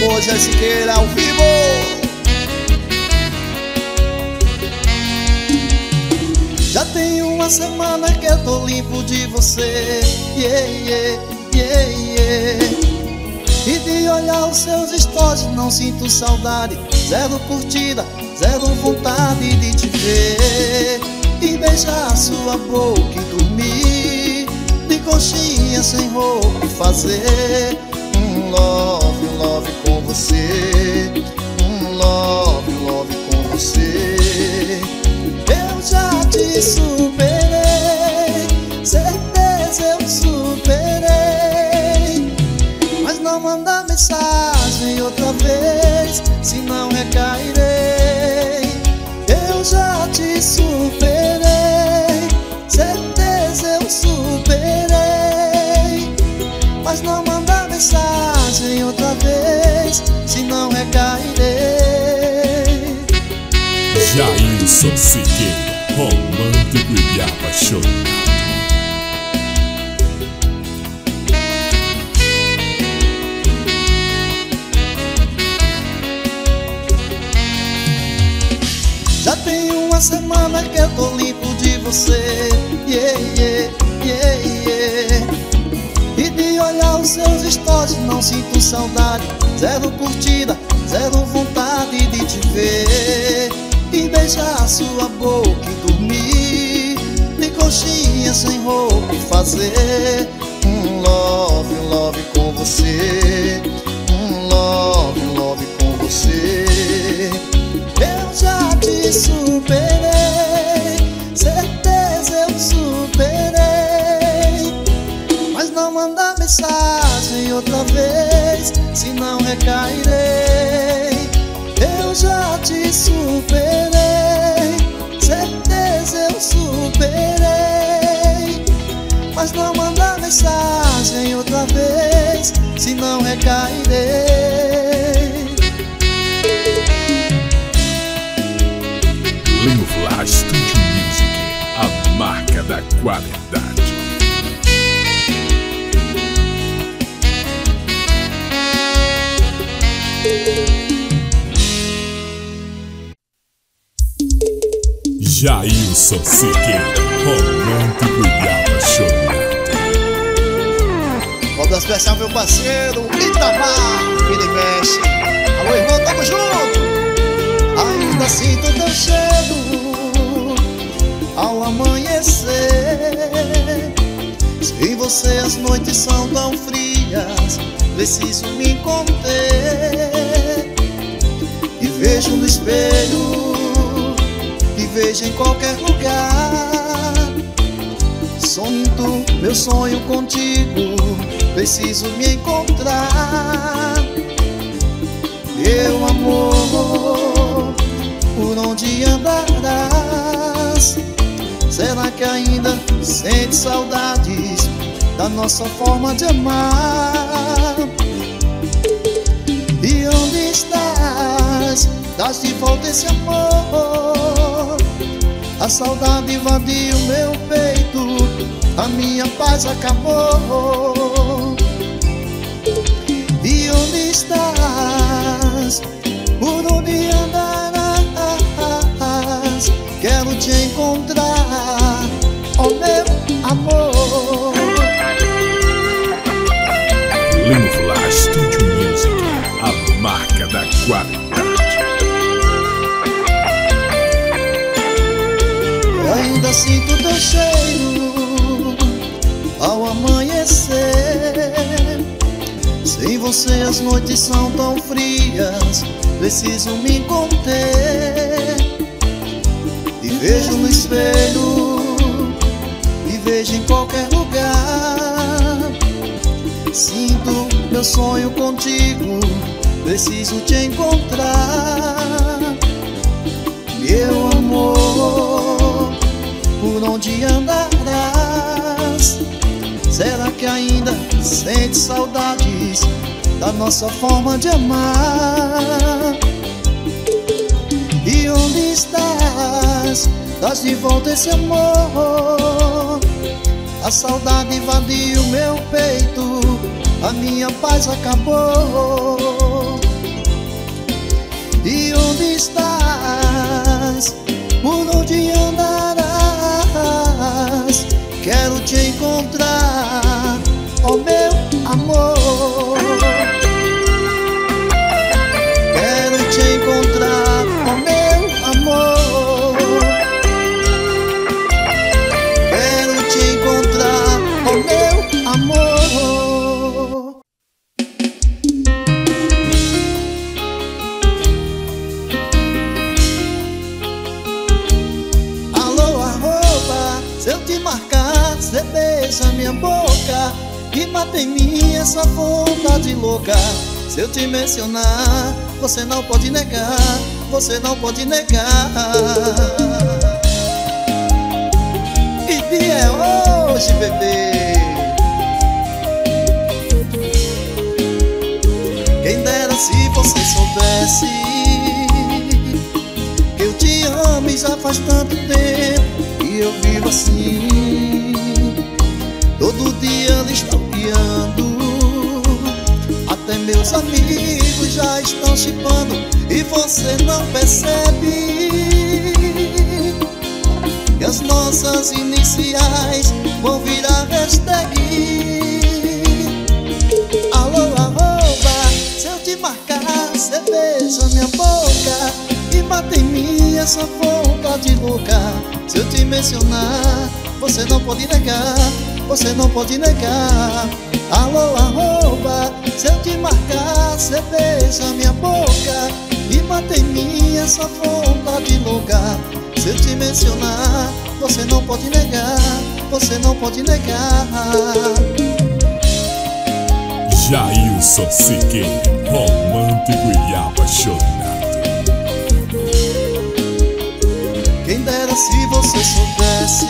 Moisés Siqueira ao vivo. Já tem uma semana que eu tô limpo de você, yeah, yeah, yeah, yeah. E de olhar os seus stories não sinto saudade. Zero curtida, zero vontade de te ver e beijar sua boca e dormir de conchinha sem roupa e fazer um love com você, um love com você. Eu já te superei, certeza eu superei, mas não manda mensagem outra vez, senão recairei. Eu já te superei, certeza eu superei, mas não manda mensagem outra vez, senão recairei. Jailson Siqueira, romântico e apaixonado. Já tem uma semana que eu tô limpo de você, yeah, yeah, yeah, yeah. E de olhar os seus stories não sinto saudade. Zero curtida, zero vontade de te ver e beijar sua boca e dormir de conchinha sem roupa e fazer um love com você, um love com você. Eu já te superei, certeza eu superei, mas não manda mensagem outra vez, senão recairei. Eu já te superei, certeza eu superei, mas não manda mensagem outra vez, senão recairei. Limo Flash Studio Music, a marca da qualidade. Jailson Siqueira, romântico e apaixonado. Obra especial meu parceiro Itamar Filimesh. Alô irmão, tamo junto. Ainda sinto teu cheiro ao amanhecer. Sem você as noites são tão frias, preciso me conter. E vejo no espelho, e vejo em qualquer lugar. Sonho meu sonho contigo, preciso me encontrar. Meu amor, por onde andarás? Será que ainda sente saudades da nossa forma de amar? E onde estás? Dás de volta esse amor. A saudade invadiu meu peito, a minha paz acabou. E onde estás? Por onde andarás? Quero te encontrar, ó meu amor. Limo Flash Studio Music, a marca da qualidade. Eu ainda sinto teu cheiro ao amanhecer. Sem você as noites são tão frias, preciso me conter. E vejo no espelho, e vejo em qualquer lugar. Sinto meu sonho contigo, preciso te encontrar. Meu amor, por onde andarás? Será que ainda sente saudades da nossa forma de amar? E onde estás? Dás de volta esse amor. A saudade invadiu meu peito, a minha paz acabou. E onde estás? Por onde andarás? Quero te encontrar, ó meu amor. Quero te encontrar, ó meu amor. Quero te encontrar, ó meu amor. Alô, arroba, se eu te marcar, cê beija minha boca e mata em mim essa vontade louca. Se eu te mencionar, você não pode negar, você não pode negar. Que dia é hoje, bebê? Quem dera se você soubesse que eu te amo e já faz tanto tempo que eu vivo assim, todo dia lhe stalkeando. Até meus amigos já estão chipando e você não percebe que as nossas iniciais vão virar hashtag. Alô, arroba, se eu te marcar, cê beija minha boca e mata em mim essa vontade louca. Se eu te mencionar, você não pode negar, você não pode negar. Alô, arroba, se eu te marcar, cê beija minha boca e mata em mim essa vontade louca. Se eu te mencionar, você não pode negar, você não pode negar. Jailson Siqueira, romântico e apaixonado. Quem dera se você soubesse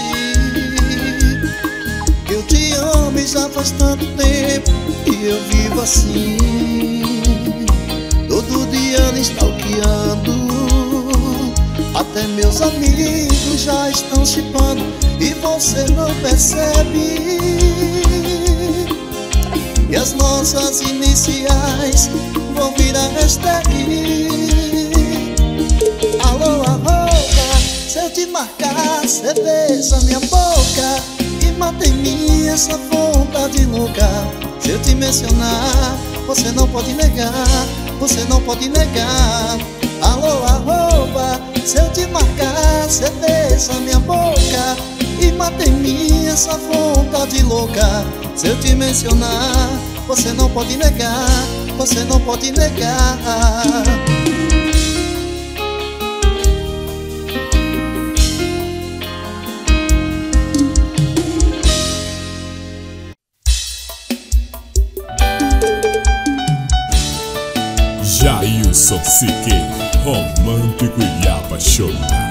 que eu te amo e já faz tanto tempo que eu vivo assim, todo dia lhe stalkeando. Até meus amigos já estão chipando e você não percebe que as nossas iniciais vão virar hashtag. Alô, arroba, se eu te marcar, cê beija minha boca e mata em mim essa vontade louca. Se eu te mencionar, você não pode negar, você não pode negar. Alô, arroba, se eu te marcar, cê beija minha boca e mata em mim essa vontade louca. Se eu te mencionar, você não pode negar, você não pode negar. Jailson Siqueira, romântico e apaixonado.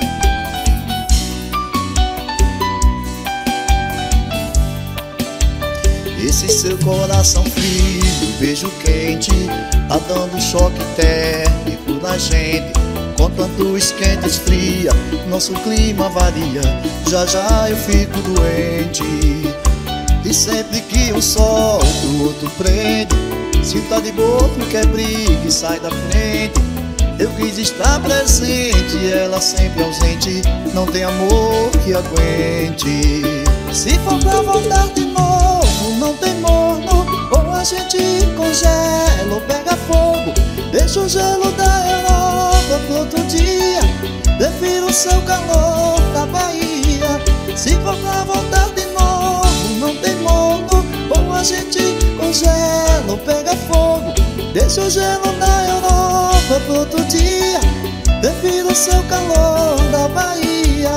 Esse seu coração frio, beijo quente, tá dando choque térmico na gente. Contanto esquenta, esfria, nosso clima varia, já já eu fico doente. E sempre que um solto, o outro prende, se tá de boa, não quer briga e sai da frente. Eu quis estar presente, ela sempre ausente, não tem amor que aguente. Se for pra voltar de novo, não tem morno, ou a gente congela ou pega fogo. Deixa o gelo da Europa pro outro dia, prefiro o seu calor da Bahia. Se for pra voltar de novo, não tem morno, ou a gente congela ou pega fogo. Deixa o gelo da Europa pro outro dia, prefiro o seu calor da Bahia.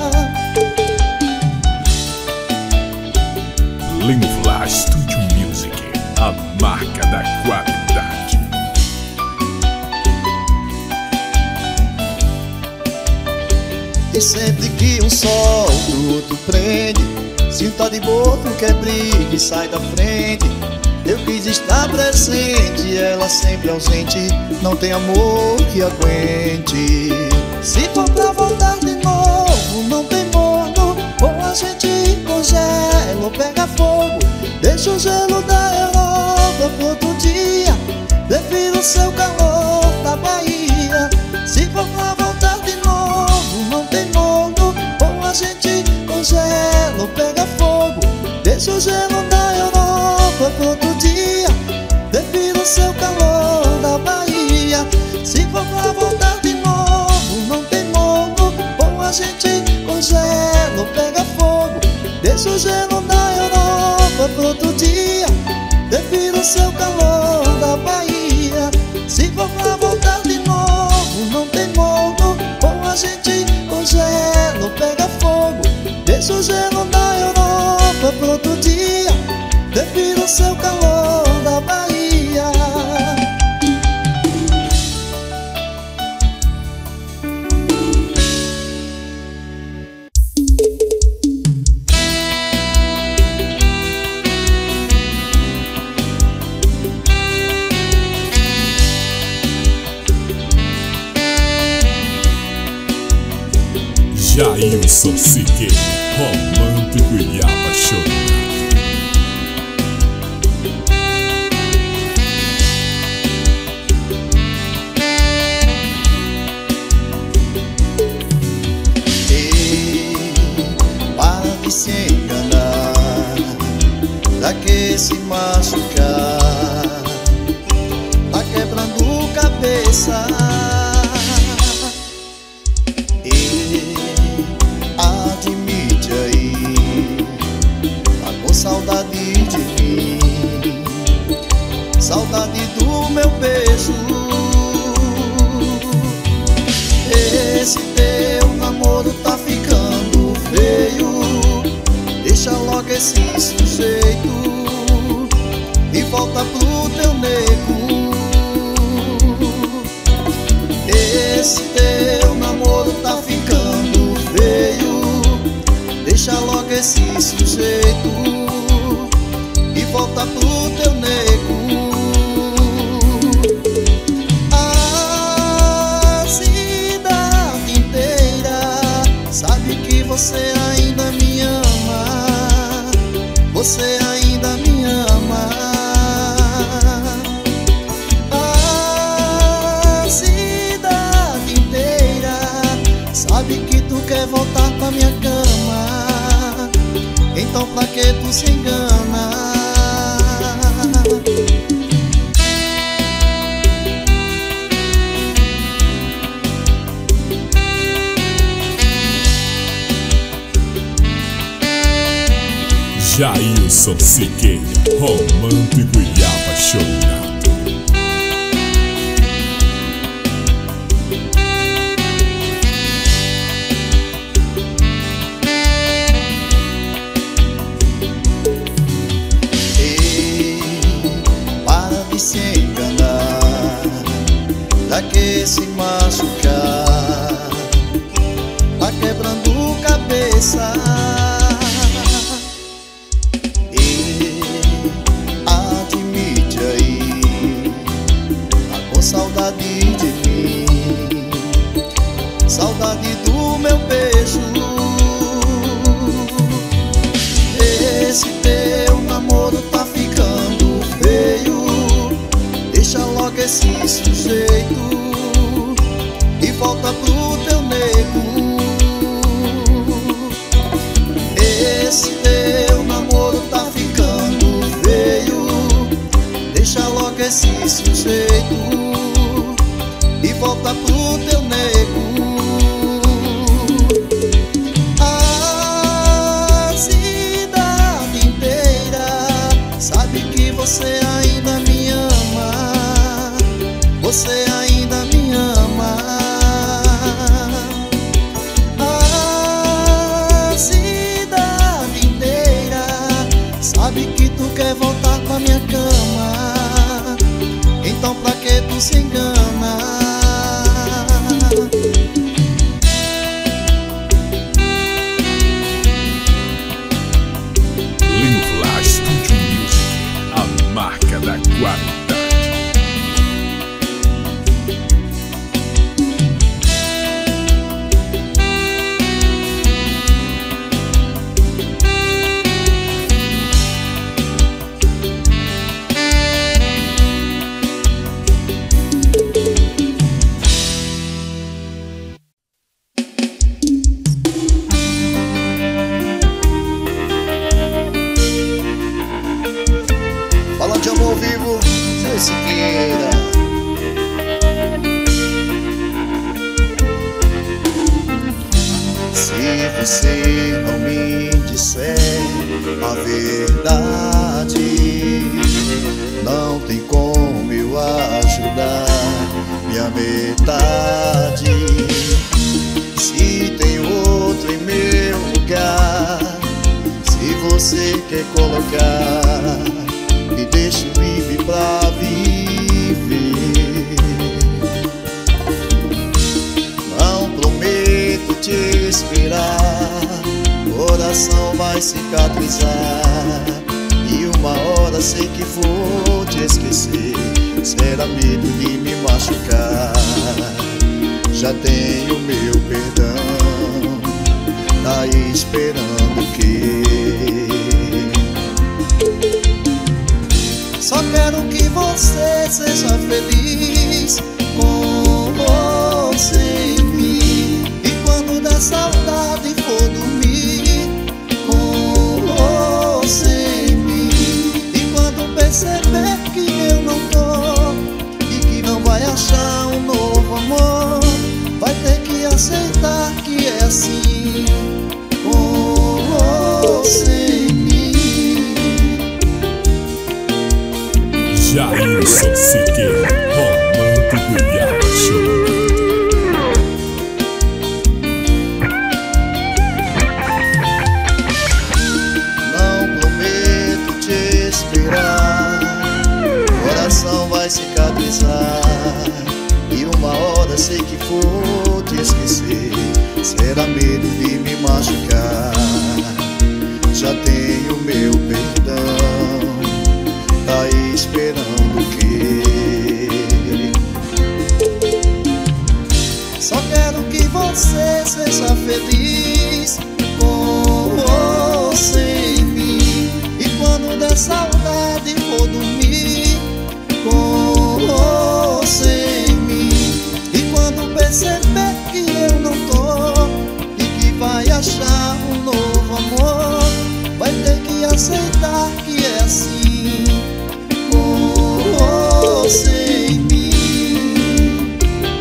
Lino Flash Studio Music, a marca da qualidade. E sempre que um solta, o outro prende, se tá de boa, não quer briga e sai da frente. Eu quis estar presente, ela sempre ausente, não tem amor que aguente. Se for pra voltar de novo, não tem morno, ou a gente congela ou pega fogo. Deixa o gelo da Europa pro outro dia, prefiro o seu calor da Bahia. Jailson Siqueira, romântico e apaixonado. Se enganar, pra que se machucar? Tá quebrando cabeça. E admite aí, tá com saudade de mim, saudade do meu beijo. Esse teu namoro tá ficando feio. Deixa logo esse sujeito e volta pro teu nego. Esse teu namoro tá ficando feio. Deixa logo esse sujeito e volta pro teu nego. A cidade inteira sabe que você ainda me ama. Você ainda me ama. A cidade inteira sabe que tu quer voltar pra minha cama. Então pra que tu se engana? Jailson Siqueira, romântico e apaixonado. Ei, para de se enganar, pra que se machucar? Tá quebrando cabeça. Saudade de mim, saudade do meu beijo. Esse teu namoro tá ficando feio. Deixa logo esse sujeito e volta pro teu nego. Esse teu namoro tá ficando feio. Deixa logo esse sujeito e volta pro teu nego. A cidade inteira sabe que você ainda me ama. Você ainda me ama. A cidade inteira sabe que tu quer voltar pra minha cama. Então pra que tu se engana? Studio Music, a marca da qualidade. Falando de amor vivo, Jailson Siqueira. Se você não me disser a verdade, não tem como eu ajudar minha metade. Se tem outro em meu lugar, se você quer colocar, me deixe livre pra viver. Não prometo te esperar, coração vai cicatrizar, e uma hora sei que vou te esquecer. Será medo de me machucar. Já tenho meu perdão, Jailson Siqueira, Romântico Iaba Show. Não prometo te esperar, coração vai cicatrizar, e uma hora sei que vou te esquecer. Será medo de me machucar. Já tenho meu perdão, tá aí esperando o quê? Só quero que você seja feliz com ou sem mim. E quando der saudade vou dormir com ou sem mim. E quando perceber que eu não tô e que vai achar um novo amor, vai ter que aceitar que é assim, com ou sem mim,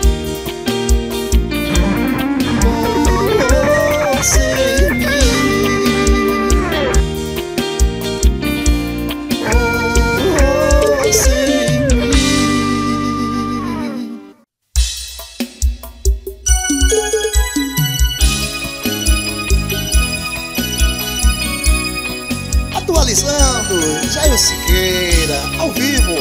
com ou sem mim, com ou sem mim. Atualizando, Jailson Siqueira, ao vivo.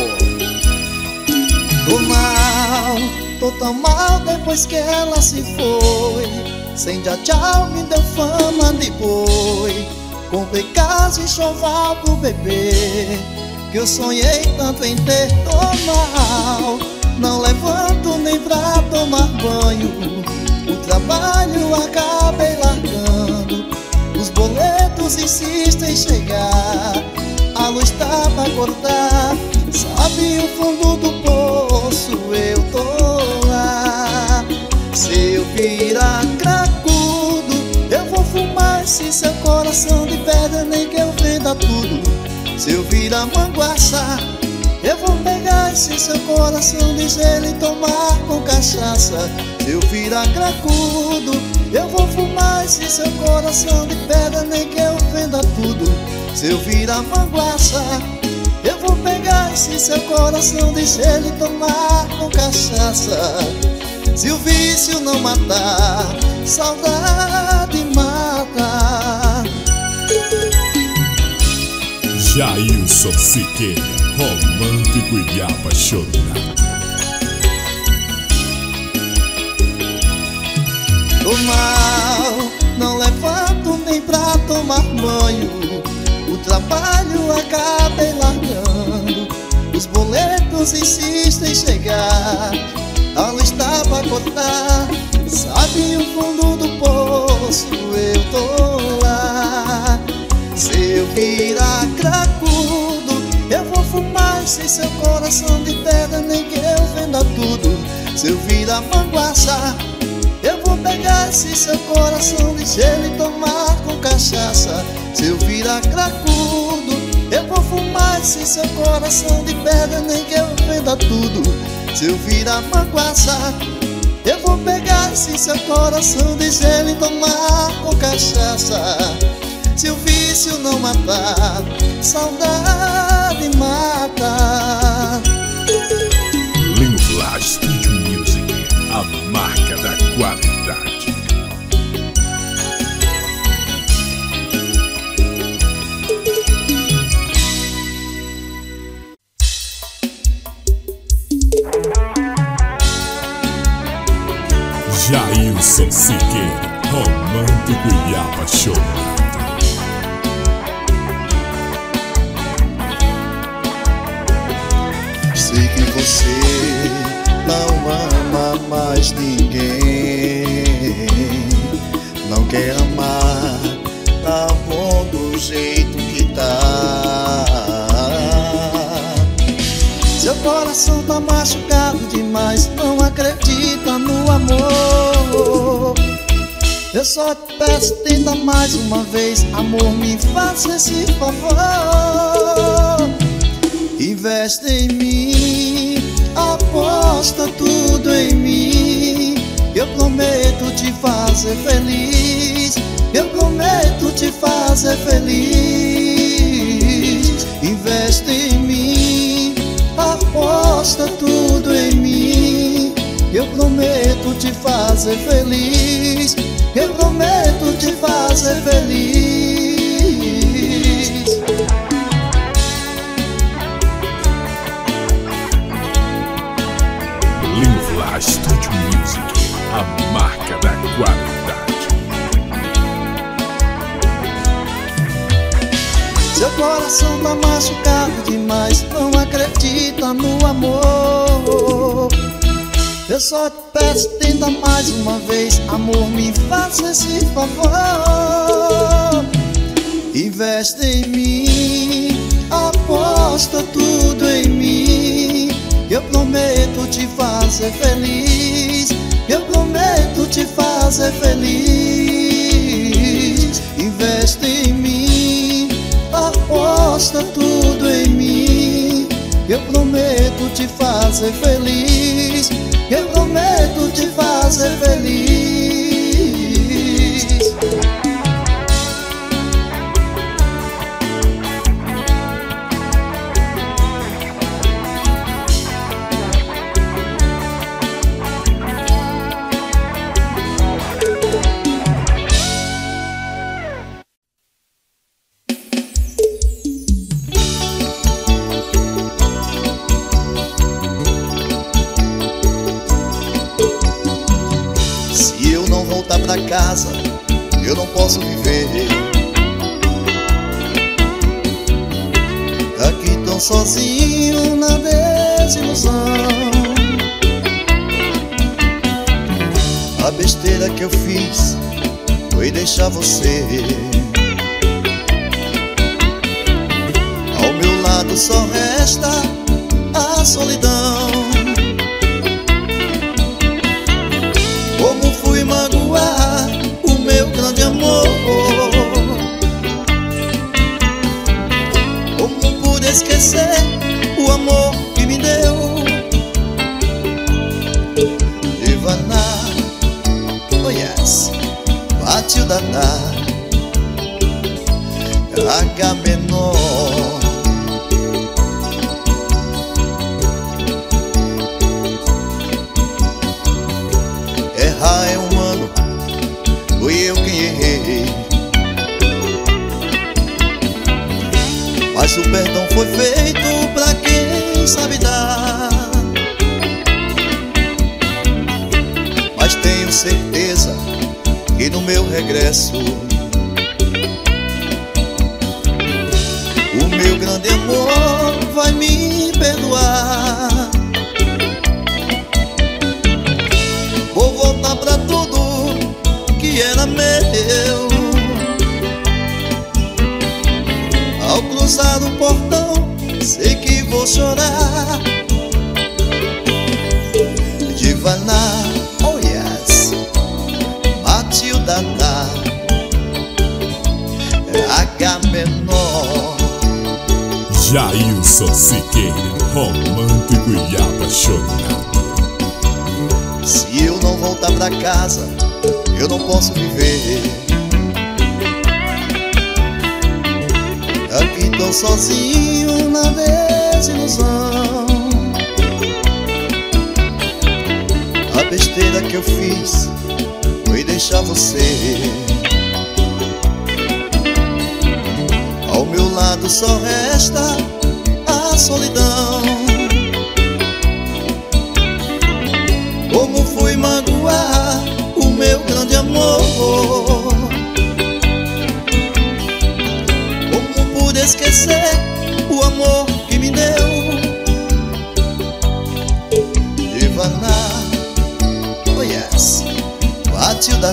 Tô tão mal depois que ela se foi. Sem dar tchau me deu fama de boi. Comprei casa e choval pro bebê, que eu sonhei tanto em ter. Tô mal, não levanto nem pra tomar banho. O trabalho acabei largando, os boletos insistem em chegar, a luz tá pra cortar. Sabe o fundo do poço, eu tô lá. Se eu virar cracudo, eu vou fumar esse seu coração de pedra, nem que eu venda tudo. Se eu virar manguaça, eu vou pegar esse seu coração de gelo e tomar com cachaça. Se eu virar cracudo, eu vou fumar esse seu coração de pedra, nem que eu venda tudo. Se eu virar manguaça, eu vou pegar esse seu coração de gelo e tomar com cachaça. Se o vício não matar, saudade mata. Jailson Siqueira, Romântico Iaba Show. Tô mal, não levanto nem pra tomar banho. O trabalho acabei largando, os boletos insistem em chegar, a luz tá pra cortar. Sabe o fundo do poço, eu tô lá. Se eu virar cracudo, eu vou fumar esse seu coração de pedra, nem que eu venda tudo. Se eu virar manguaça, eu vou pegar esse seu coração de gelo e tomar com cachaça. Se eu virar cracudo, eu vou fumar esse seu coração de pedra, nem que eu venda tudo. Se eu virar manguaça, eu vou pegar esse seu coração de gelo e tomar com cachaça. Se o vício não matar, saudade mata. Lino Flash Studio Music, a marca da qualidade. Jailson Siqueira, Romântico Iaba Show. Sei que você não ama mais ninguém, não quer amar, tá bom do jeito que tá. Seu coração tá machucado demais, não acredita no amor. Eu só te peço, tenta mais uma vez, amor, me faça esse favor. Investe em mim, aposta tudo em mim. Eu prometo te fazer feliz, eu prometo te fazer feliz. Investe em mim, aposta fazer feliz. Eu prometo te fazer feliz. Linfla Studio Music, a marca da qualidade. Seu coração tá machucado demais, não acredita no amor. Eu só te peço, tenta mais uma vez, amor, me faça esse favor. Investe em mim, aposta tudo em mim. Eu prometo te fazer feliz. Eu prometo te fazer feliz. Investe em mim, aposta tudo em mim. Eu prometo te fazer feliz. Eu prometo te fazer feliz. Se eu não voltar pra casa, eu não posso viver. Aqui tão sozinho na desilusão. A besteira que eu fiz foi deixar você. Ao meu lado só resta a solidão. Como fui magoar o meu grande amor? Como pude esquecer o amor que me deu? Divaná, conhece Matilda, H menor. Errar é humano, fui eu quem errei. Mas o perdão foi feito pra quem sabe dar. Mas tenho certeza que no meu regresso o meu grande amor vai me perdoar. Vou voltar pra tudo que era meu. Ao cruzar o portão, sei que vou chorar. Divaná, oh yes, Matilda, H menor. Jailson Siqueira, romântico e apaixonado. Se eu não voltar pra casa, eu não posso viver. Aqui tão sozinho na desilusão. A besteira que eu fiz foi deixar você. Ao meu lado só resta a solidão. Como fui magoar o meu grande amor? Como pude esquecer o amor que me deu? Divaná, conhece Matilda,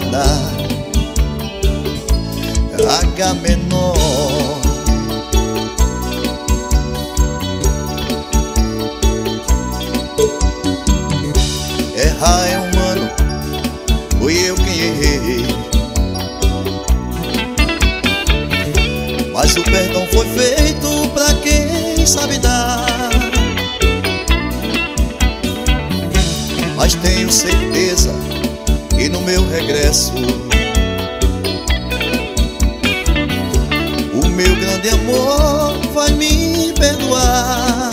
H menor. Errar é humano, fui eu quem errei. Mas o perdão foi feito pra quem sabe dar. Mas tenho certeza que no meu regresso o meu grande amor vai me perdoar.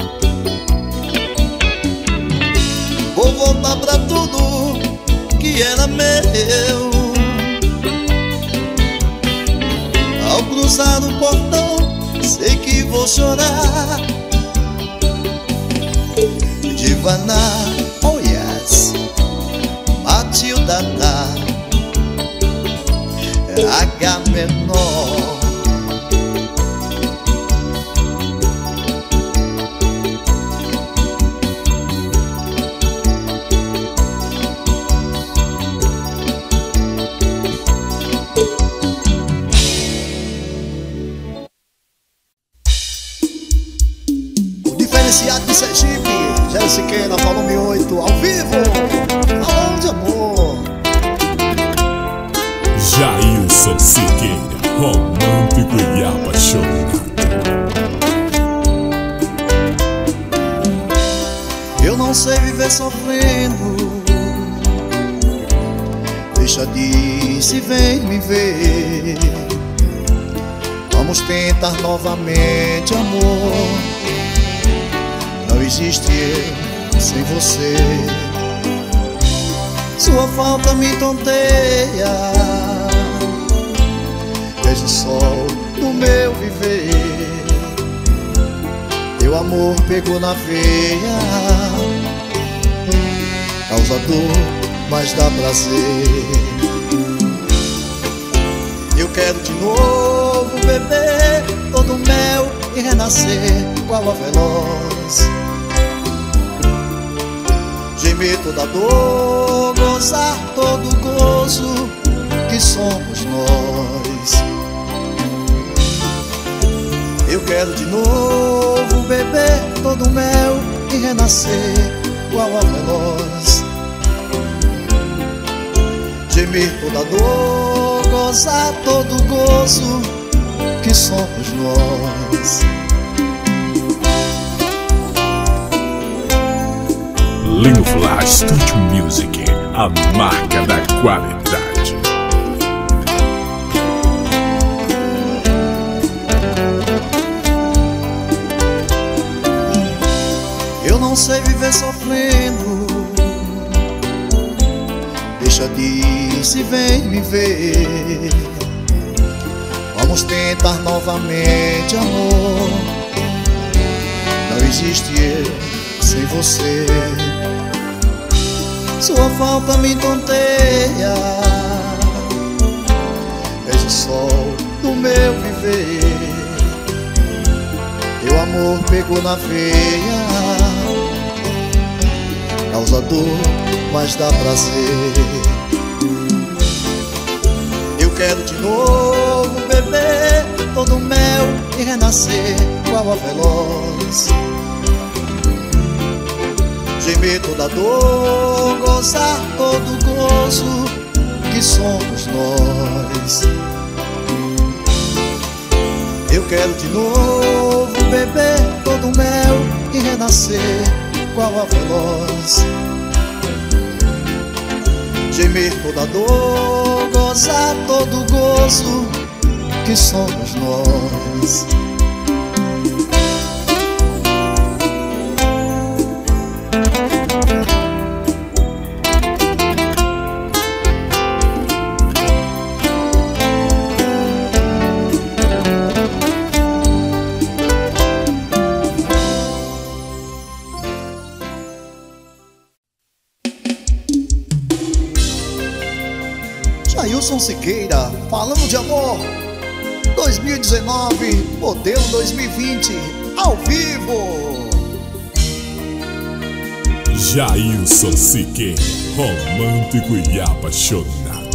Vou voltar pra tudo que meu. Ao cruzar o portão, sei que vou chorar. Divana, oh yes, Matilda, H menor. De Sergipe, Jair Siqueira, volume 8, ao vivo, falando de amor. Jailson Siqueira, romântico e apaixonado. Eu não sei viver sofrendo, deixa disso e vem me ver. Vamos tentar novamente, amor. Não existe eu sem você. Sua falta me tonteia. Vejo o sol no meu viver. Teu amor pegou na veia. Causa dor, mas dá prazer. Eu quero de novo beber todo o mel e renascer qual a veloz. Gemer toda dor, gozar todo o gozo que somos nós. Eu quero de novo beber todo o mel e renascer igual a veloz. Gemer toda dor, gozar todo o gozo que somos nós. Lino Flash Studio Music, a marca da qualidade. Eu não sei viver sofrendo, deixa disso e vem me ver. Vamos tentar novamente, amor. Não existe eu sem você. Sua falta me tonteia. Vejo o sol do meu viver. Teu amor pegou na veia. Causa dor, mas dá prazer. Eu quero de novo beber todo o mel e renascer qual a veloz. Gemer toda dor, gozar todo o gozo que somos nós. Eu quero de novo beber todo o mel e renascer qual a veloz. Gemer toda dor, gozar todo o gozo que somos nós. Jailson Siqueira, falando de amor. 2019, modelo 2020, ao vivo. Jailson Siqueira, romântico e apaixonado.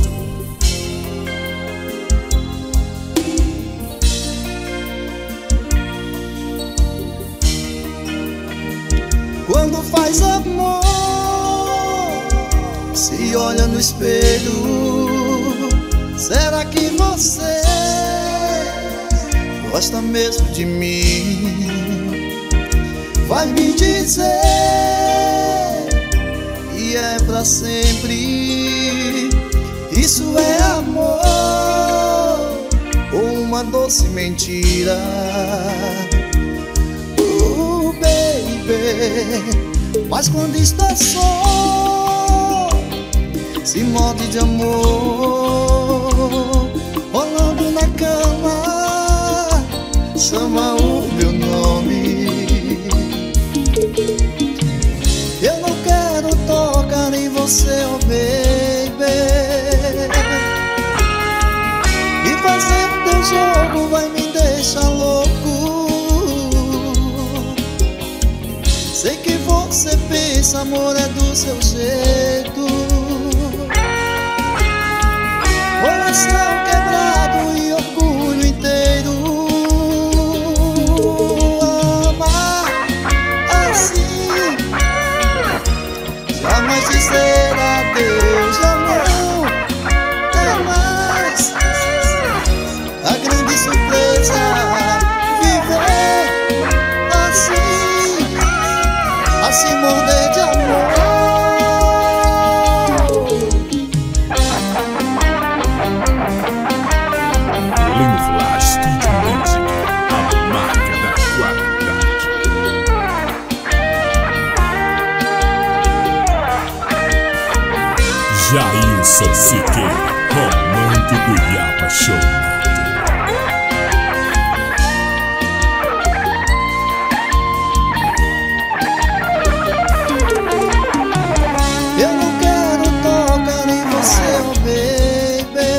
Quando faz amor, se olha no espelho, será que você gosta mesmo de mim? Vai me dizer que é pra sempre. Isso é amor ou uma doce mentira? Baby, mas quando está só, se morde de amor. Rolando na cama, chama o meu nome. Eu não quero tocar em você, oh baby. E fazer teu jogo vai me deixar louco. Sei que você pensa, amor é do seu jeito. Coração quebrado e orgulho inteiro. Amar assim, jamais dizer adeus, já não é mais. A grande surpresa, viver assim, a se morder de amor. Linho Flash Studio Music, a marca da qualidade. Jailson Siqueira, romântico e apaixonado. Eu não quero tocar em você, oh baby.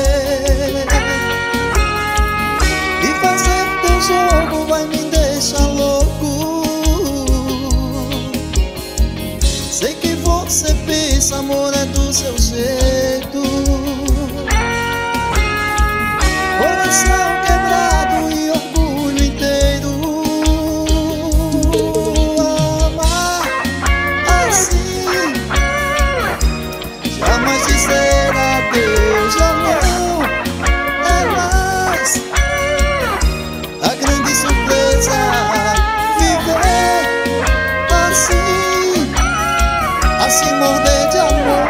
E fazer teu jogo vai me deixar louco. Sei que você pensa, amor é do seu jeito. Coração quebrado e orgulho inteiro. Amar assim, jamais dizer adeus, já não é mais. A grande surpresa, viver assim, a se morder de amor.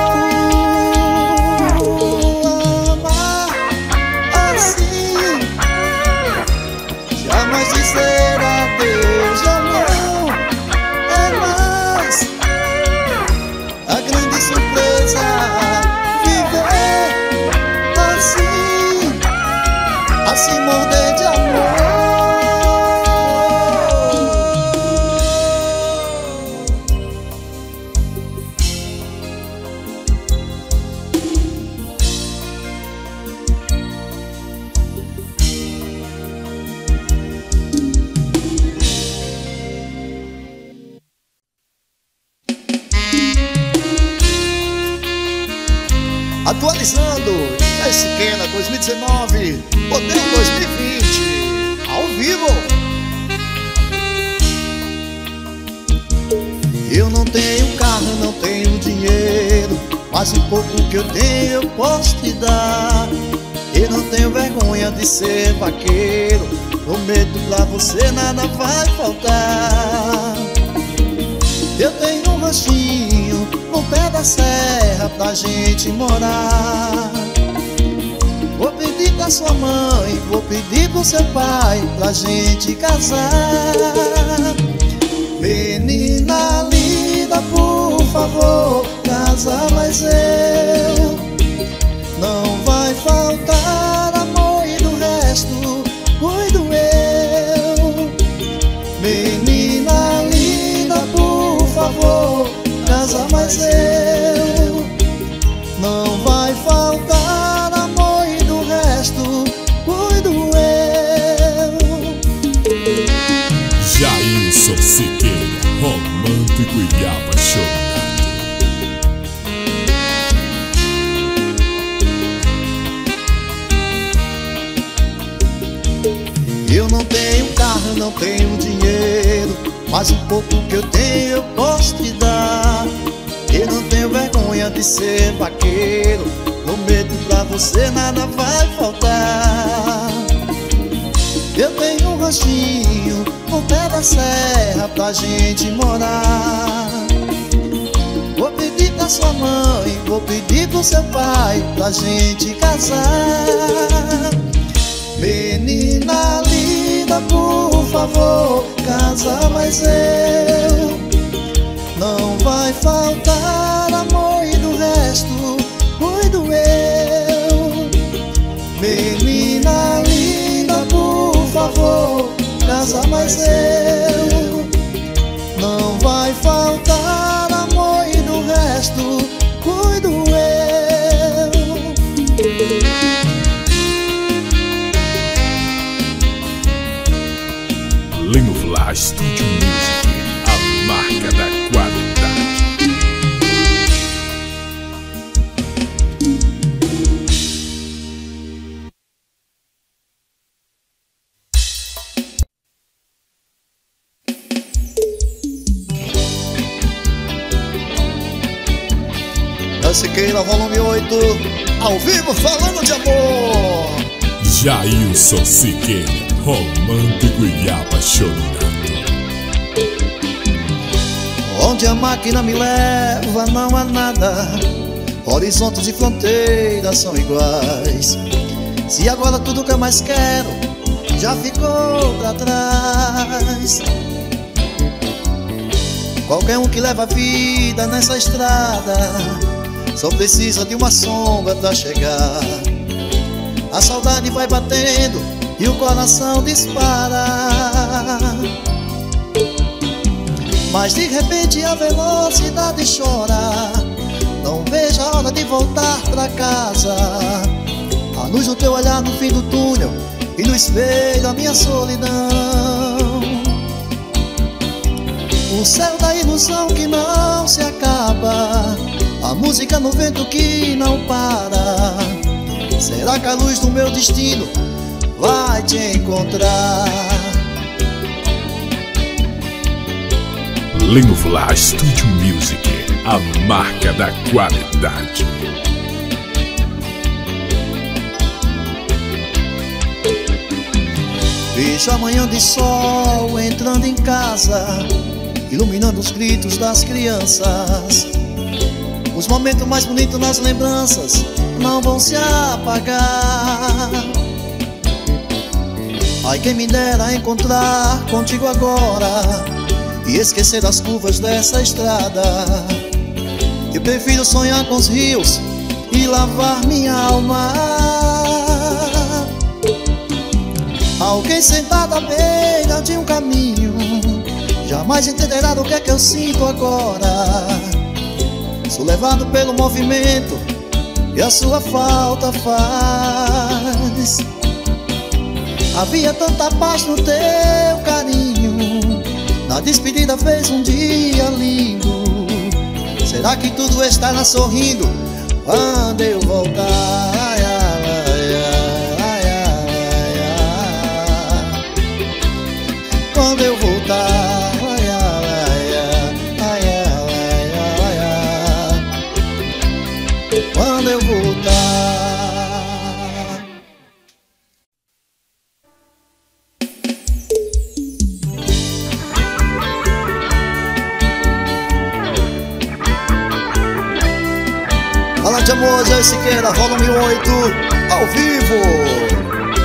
Amar assim, jamais dizer adeus, já não é mais. A grande surpresa, viver assim, a se morder de amor. Atualizando, Siqueira 2019, modelo 2020, ao vivo. Eu não tenho carro, não tenho dinheiro, mas o pouco que eu tenho eu posso te dar. Eu não tenho vergonha de ser vaqueiro, prometo pra você nada vai faltar. Eu tenho um ranchinho no pé da serra pra gente morar. Vou pedir pra sua mãe, vou pedir pro seu pai pra gente casar. Menina linda, por favor, casa mais eu. Não vai faltar amor e do resto cuido eu. Menina linda, por favor, casa mais eu. Não vai faltar amor e do resto cuido eu. Jailson Siqueira, romântico e apaixonado. Eu não tenho carro, não tenho dinheiro, mas um pouco que eu tenho eu posso te dar. Eu não tenho vergonha de ser vaqueiro, prometo pra você nada vai faltar. Eu tenho um ranchinho no pé da serra pra gente morar. Vou pedir pra sua mãe, vou pedir pro seu pai pra gente casar. Menina linda, por favor, casa mais eu. Não vai faltar amor e do resto Menina linda, por favor, casa mais eu. Não vai faltar amor e do resto cuido eu. Lino Flash Studio Music, a marca da qualidade. Siqueira, volume 8, ao vivo falando de amor. Jailson Siqueira, romântico e apaixonado. Onde a máquina me leva não há nada, horizontes e fronteiras são iguais. Se agora tudo que eu mais quero já ficou pra trás. Qualquer um que leva a vida nessa estrada só precisa de uma sombra pra chegar. A saudade vai batendo e o coração dispara. Mas de repente a velocidade chora. Não vejo a hora de voltar pra casa. A luz do teu olhar no fim do túnel e no espelho a minha solidão. O céu da ilusão que não se acaba, a música no vento que não para. Será que a luz do meu destino vai te encontrar? Lino Flash Studio Music, a marca da qualidade. Vejo a manhã de sol entrando em casa, iluminando os gritos das crianças. Os momentos mais bonitos nas lembranças não vão se apagar. Ai, quem me dera encontrar contigo agora e esquecer das curvas dessa estrada. Eu prefiro sonhar com os rios e lavar minha alma. Alguém sentado à beira de um caminho jamais entenderá do que é que eu sinto agora. Sou levado pelo movimento e a sua falta faz. Havia tanta paz no teu carinho, na despedida fez um dia lindo. Será que tudo estará sorrindo quando eu voltar? Quando eu voltar, quando eu voltar. Fala de amor, Jailson Siqueira, volume 8, ao vivo.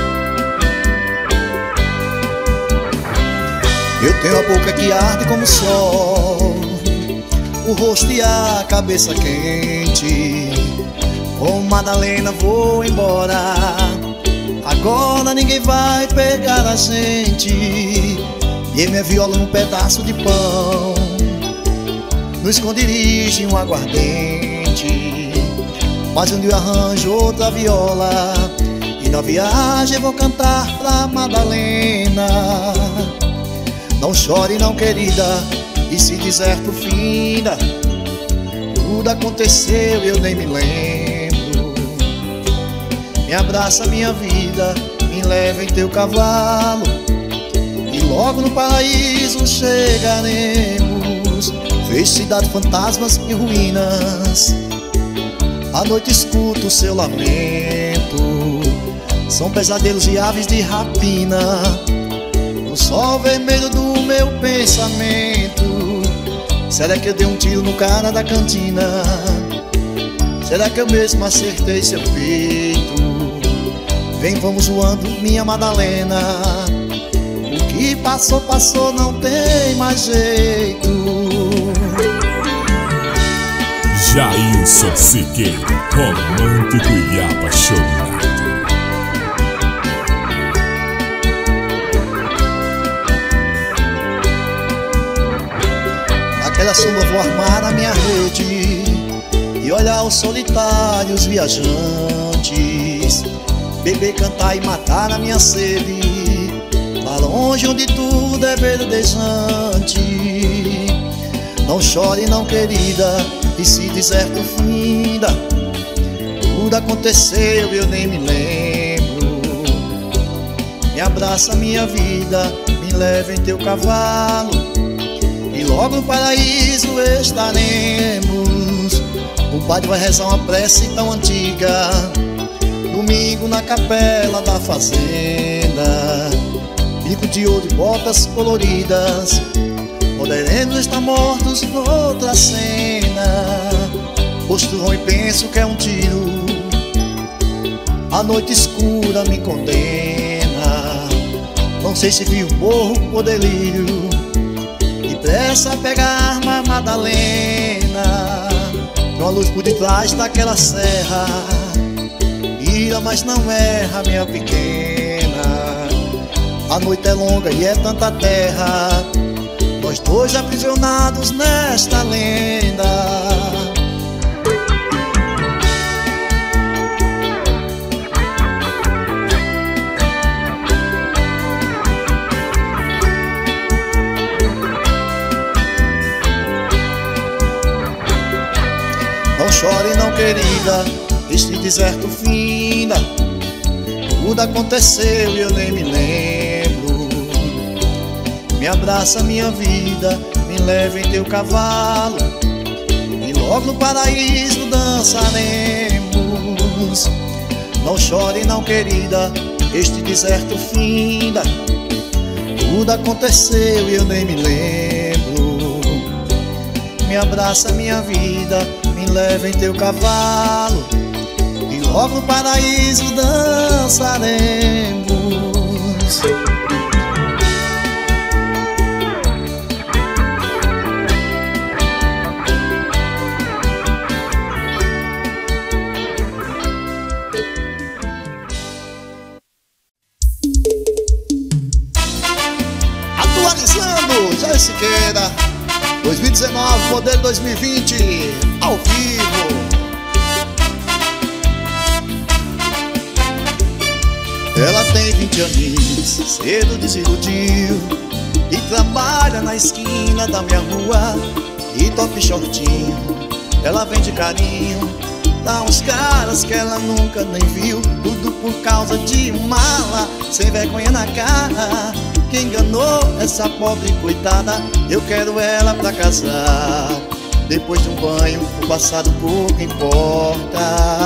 Eu tenho a boca que arde como o sol, o rosto e a cabeça quente. Com Madalena vou embora, agora ninguém vai pegar a gente. E minha viola num pedaço de pão, no esconderijo um aguardente. Mas um dia eu arranjo outra viola e na viagem vou cantar pra Madalena. Não chore não, querida, e se deserto finda, tudo aconteceu e eu nem me lembro. Me abraça minha vida, me leva em teu cavalo, e logo no paraíso chegaremos. Vejo cidade, fantasmas e ruínas, à noite escuto o seu lamento. São pesadelos e aves de rapina, o sol vermelho do meu pensamento. Será que eu dei um tiro no cara da cantina? Será que eu mesmo acertei seu peito? Vem, vamos voando, minha Madalena. O que passou, passou, não tem mais jeito. Jailson Siqueira, romântico e apaixonado. a sua vou armar na minha rede e olhar os solitários viajantes, beber, cantar e matar na minha sede, lá longe onde tudo é verdejante. Não chore não, querida, esse deserto finda, tudo aconteceu eu nem me lembro. Me abraça minha vida, me leva em teu cavalo e logo no paraíso estaremos. O padre vai rezar uma prece tão antiga, domingo na capela da fazenda, bico de ouro e botas coloridas, poderemos estar mortos noutra cena. Posturão e penso que é um tiro, a noite escura me condena. Não sei se vi o morro ou delírio, e pressa pegar a arma Madalena. Uma luz por detrás daquela serra, mira mas não erra, minha pequena. A noite é longa e é tanta terra, nós dois aprisionados nesta lenda. Não chore não, querida, este deserto finda, tudo aconteceu e eu nem me lembro. Me abraça minha vida, me leva em teu cavalo e logo no paraíso dançaremos. Não chore não, querida, este deserto finda, tudo aconteceu e eu nem me lembro. Me abraça minha vida, me leva em teu cavalo e logo no paraíso dançaremos. Atualizando, Jair Siqueira 2019, modelo 2020, ao vivo. Ela tem 20 aninhos, cedo desiludiu, e trabalha na esquina da minha rua, e top shortinho, ela vende carinho, dá uns caras que ela nunca nem viu, tudo por causa de mala, sem vergonha na cara. Quem enganou essa pobre coitada, eu quero ela pra casar. Depois de um banho, o passado pouco importa.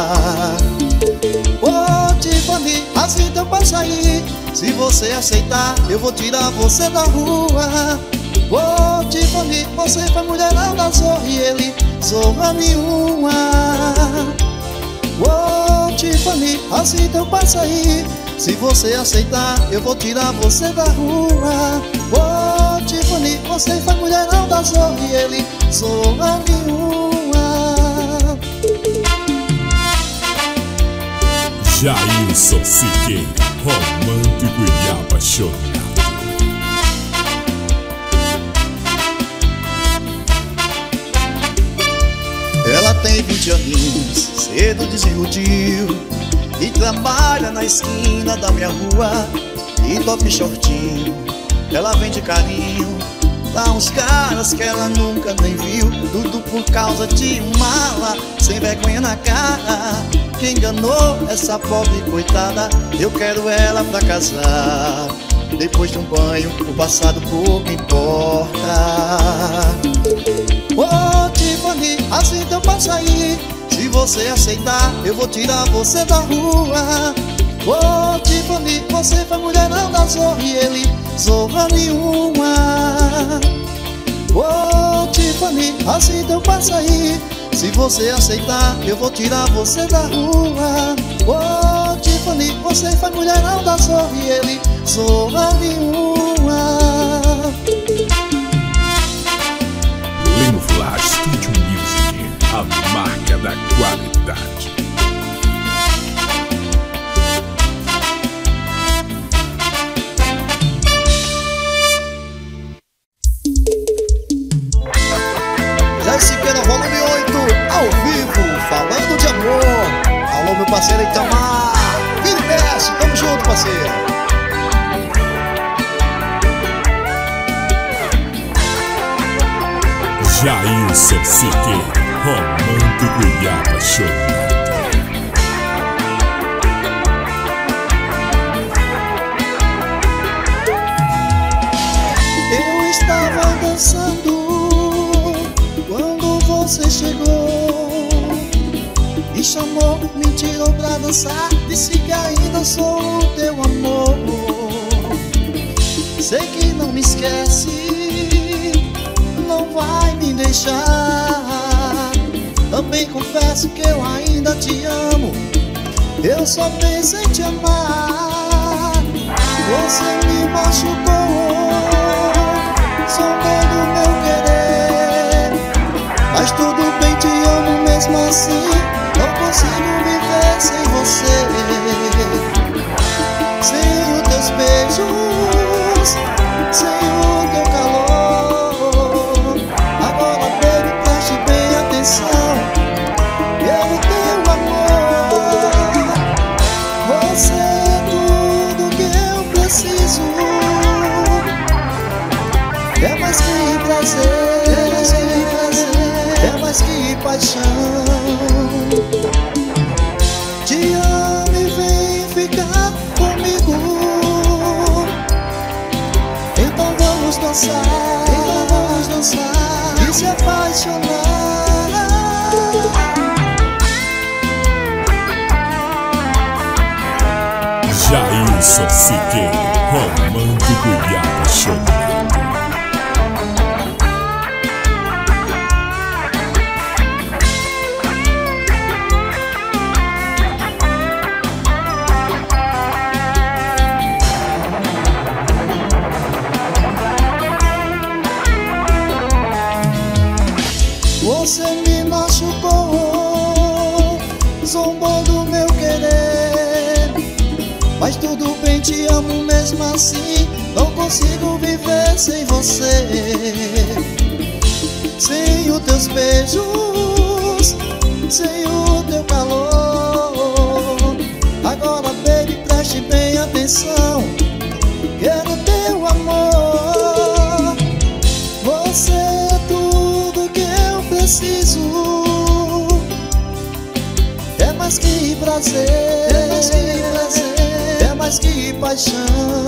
Ô Tiffany, assim teu pai sair, se você aceitar, eu vou tirar você da rua. Ô Tiffany, você foi mulherão da zorra e ele zorra nenhuma. Ô Tiffany, assim teu pai sair, se você aceitar, eu vou tirar você da rua. Ô Tiffany, você foi mulherão da zorra e ele zorra nenhuma. Jailson Siqueira, romântico e apaixonado. Ela tem 20 aninhos, cedo desiludiu, e trabalha na esquina da minha rua, e top shortinho, ela vende carinho, dá uns caras que ela nunca nem viu, tudo por causa de mala, sem vergonha na cara. Quem enganou essa pobre coitada, eu quero ela pra casar. Depois de um banho, o passado pouco importa. Ô Tiffany, assim teu pai sair, se você aceitar, eu vou tirar você da rua. Ô Tiffany, você foi mulherão da zorra e ele zorra nenhuma. Ô Tiffany, assim teu pai sair, se você aceitar, eu vou tirar você da rua. Ô Tiffany, você foi mulherão da zorra e ele zorra nenhuma. Limo Flash Studio Music, a marca da qualidade. Itamar, vira e mexe, tamo junto, parceiro. Jailson Siqueira, Romando e Apaixonado. Eu estava dançando quando você chegou e chamou, me tirou pra dançar, disse que ainda sou o teu amor. Sei que não me esquece, não vai me deixar. Também confesso que eu ainda te amo, eu só penso em te amar. Você me machucou, sondando meu querer, mas tudo bem, te amo mesmo assim. Não consigo viver sem você, sem os teus beijos, sem o teu calor. Agora, baby, preste bem atenção, quero teu amor. Você é tudo que eu preciso, é mais que prazer, é mais que paixão. Te amo e vem ficar comigo, então vamos dançar e se apaixonar. Jailson Siqueira, Romando e Apaixonado. Você me machucou, zombou do meu querer, mas tudo bem, te amo mesmo assim. Não consigo viver sem você, sem os teus beijos, sem o teu calor. Agora, baby, preste bem atenção, quero teu amor. Você é tudo que eu preciso, é mais que prazer, é mais que paixão.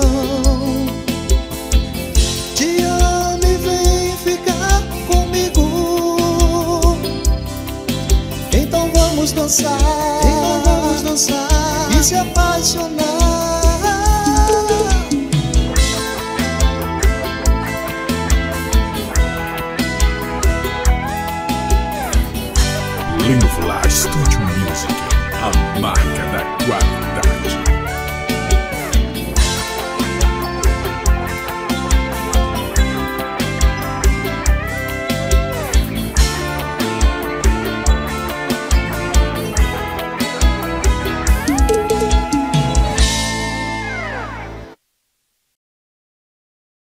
Te amo e vem ficar comigo, então vamos dançar e se apaixonar. Lindo Flash Studio Music, a marca da quadra.